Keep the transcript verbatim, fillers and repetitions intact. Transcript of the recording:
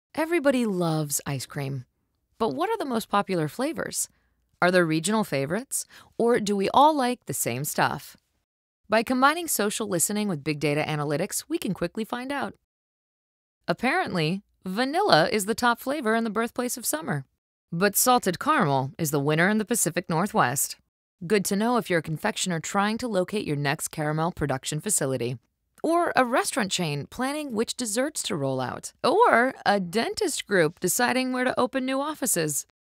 Everybody loves ice cream. But what are the most popular flavors? Are there regional favorites? Or do we all like the same stuff? By combining social listening with big data analytics, we can quickly find out. Apparently, vanilla is the top flavor in the birthplace of summer. But salted caramel is the winner in the Pacific Northwest. Good to know if you're a confectioner trying to locate your next caramel production facility. Or a restaurant chain planning which desserts to roll out. Or a dentist group deciding where to open new offices.